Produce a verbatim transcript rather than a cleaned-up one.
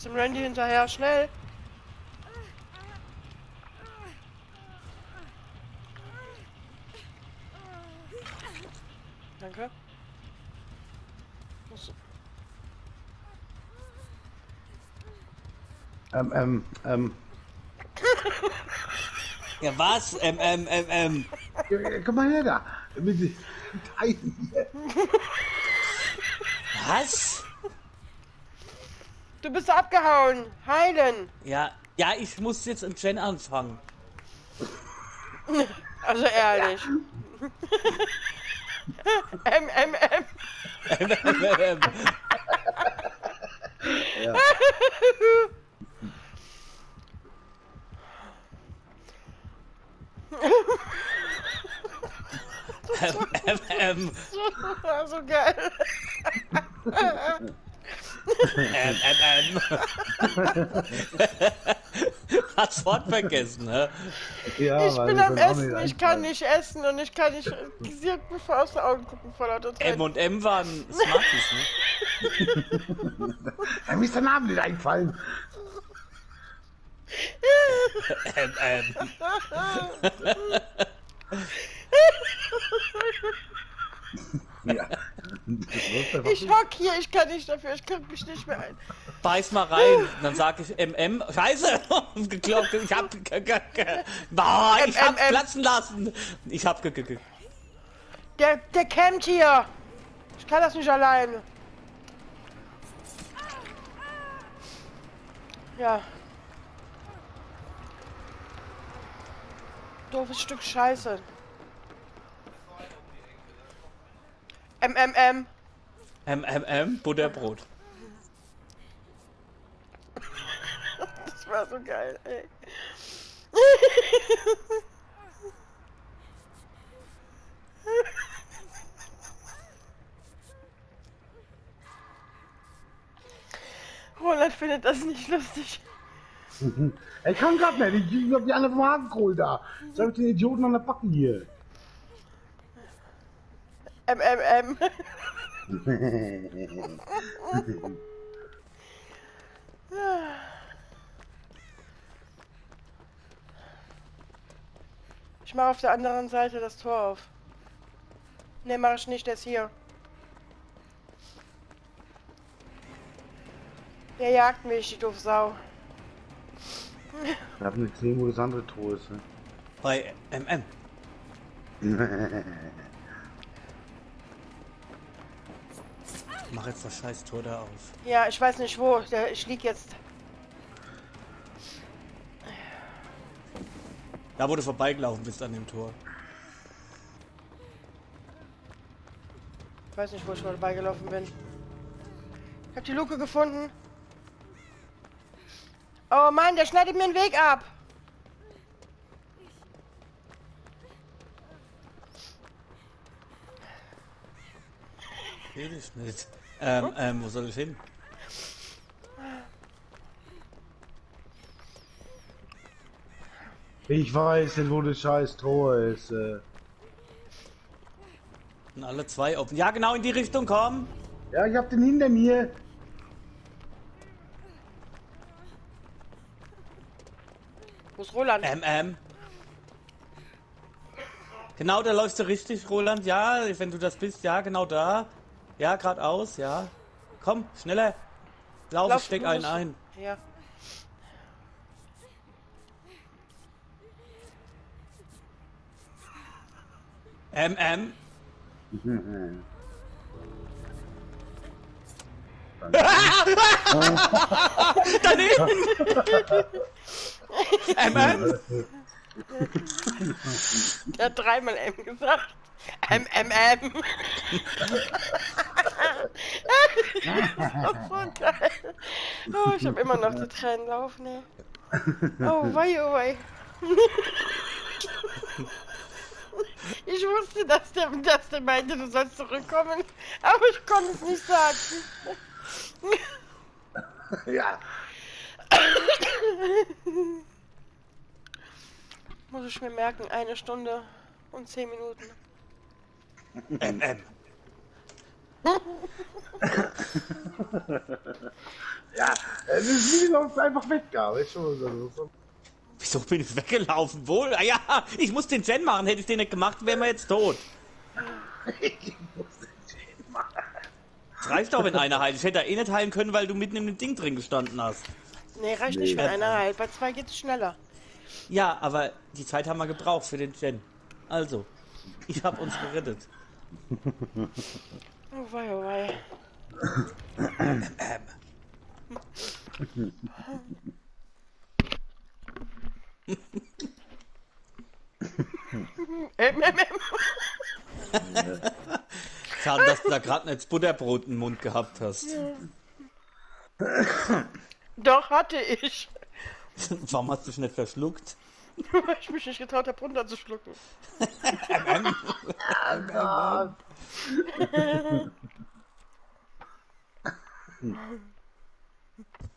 dem Randy hinterher, schnell. Danke. Was? Ähm, ähm, ähm. Ja, was? Ähm, ähm, ähm, ähm. Ja, komm mal her da. Mit den Teilen hier. Was? Du bist abgehauen. Heilen. Ja, ja, ich muss jetzt im Gen anfangen. Also ehrlich. M, M, M. Ähm, ähm, ähm, ähm. Ja. Ähm, ähm, ähm. So geil. Ähm, ähm, ähm. Hat's Wort vergessen, ne? Ja, Ich weil bin wir am können auch nicht Essen, ich kann einfallen. nicht essen und ich kann nicht sie mir vor aus den Augen gucken vor lauter M Tränen. und M waren Smarties, ne? Ja, mir ist der Name nicht eingefallen. Ähm, ähm. Ja. Ich hock hier, ich kann nicht dafür, ich kann mich nicht mehr ein. Beiß mal rein. Dann sag ich M M. Scheiße! Geklopft. Ich hab. Boah, ich hab M M M. platzen lassen. Ich hab. ge- ge- ge- Der, der campt hier. Ich kann das nicht alleine. Ja. Doofes Stück Scheiße. M M M. M M M. Butterbrot. Das war so geil, ey. Roland findet das nicht lustig. Ich kann grad nicht. Ich hab die alle vom Hakenkohl da. Soll ich den Idioten an der Backe hier? M M M. Ich mache auf der anderen Seite das Tor auf. Ne, mach ich nicht, der ist hier. Der jagt mich, die doofe Sau. Ich hab nicht gesehen, wo das andere Tor ist. Ne? Bei M M. Mach jetzt das scheiß Tor da auf. Ja, ich weiß nicht wo. Der, ich lieg jetzt. Da, wo du vorbeigelaufen bist an dem Tor. Ich weiß nicht, wo ich vorbeigelaufen bin. Ich hab die Luke gefunden. Oh Mann, der schneidet mir den Weg ab. Will ich nicht. Ähm, ähm, wo soll ich hin? Ich weiß nicht, wo das scheiß Tor ist. Äh. Und alle zwei offen. Ja, genau in die Richtung kommen. Ja, ich hab den hinter mir. Wo ist Roland? Ähm, ähm. Genau, da läufst du richtig, Roland. Ja, wenn du das bist, ja, genau da. Ja, geradeaus, ja. Komm, schneller. Lauf, Lauf, ich steck du einen musst- ein. Ja. Ähm, ähm. Daneben! ähm, ähm. Er hat dreimal M gesagt. M, M, M. Das ist so geil. Oh, ich hab immer noch die Tränen laufen, ey. Oh, wei, oh, wei. Ich wusste, dass der, dass der meinte, du sollst zurückkommen, aber ich konnte es nicht sagen. Ja. Muss ich mir merken, eine Stunde und zehn Minuten. Ähm, ähm. Ja, es ist wie sonst einfach weg, gar nicht schon. Wieso bin ich weggelaufen? Wohl? Ah ja, ich muss den Gen machen. Hätte ich den nicht gemacht, wären wir jetzt tot. Ich muss den Gen machen. Es reicht auch, wenn einer heilt. Ich hätte da eh nicht heilen können, weil du mitten in dem Ding drin gestanden hast. Nee, reicht Nee. nicht, wenn einer heilt. Bei zwei geht's schneller. Ja, aber die Zeit haben wir gebraucht für den Gen. Also, ich habe uns gerettet. Oh wei, oh wei. ähm, ähm, ähm. Schade, dass du da gerade nicht das Butterbrot im Mund gehabt hast. Doch, hatte ich. Warum hast du dich nicht verschluckt? Weil ich mich nicht getraut habe, runterzuschlucken. Oh Gott.